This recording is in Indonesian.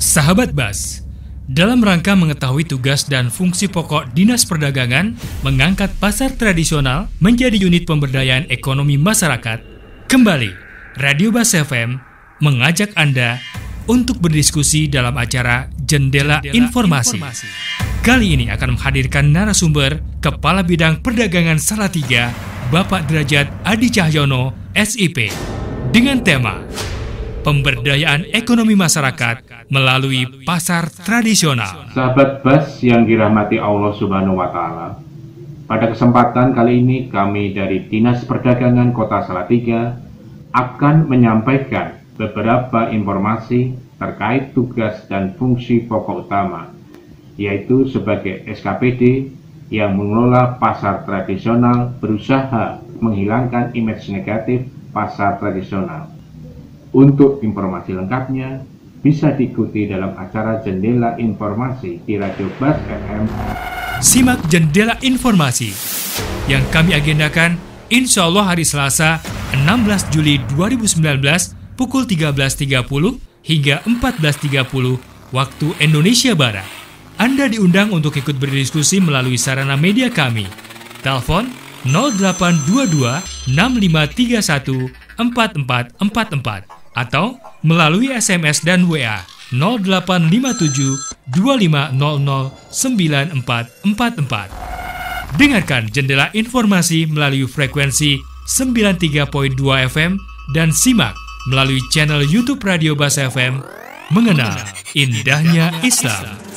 Sahabat Bas, dalam rangka mengetahui tugas dan fungsi pokok Dinas Perdagangan mengangkat pasar tradisional menjadi unit pemberdayaan ekonomi masyarakat, kembali Radio Bas FM mengajak Anda untuk berdiskusi dalam acara Jendela Informasi. Kali ini akan menghadirkan narasumber Kepala Bidang Perdagangan Salatiga, Bapak Derajat Adi Cahyono, SIP, dengan tema Pemberdayaan Ekonomi Masyarakat melalui Pasar Tradisional. Sahabat Bas yang dirahmati Allah Subhanahu wa Ta'ala, pada kesempatan kali ini kami dari Dinas Perdagangan Kota Salatiga akan menyampaikan beberapa informasi terkait tugas dan fungsi pokok utama, yaitu sebagai SKPD yang mengelola pasar tradisional berusaha menghilangkan image negatif pasar tradisional. Untuk informasi lengkapnya bisa diikuti dalam acara Jendela Informasi di Radio Bas FM. Simak Jendela Informasi yang kami agendakan insya Allah hari Selasa 16 Juli 2019 pukul 13.30 hingga 14.30 waktu Indonesia Barat. Anda diundang untuk ikut berdiskusi melalui sarana media kami. Telepon 0822 6531 4444 atau melalui SMS dan WA 0857 2500 9444. Dengarkan Jendela Informasi melalui frekuensi 93.2 FM dan simak melalui channel YouTube Radio Bas FM Mengenal Indahnya Islam.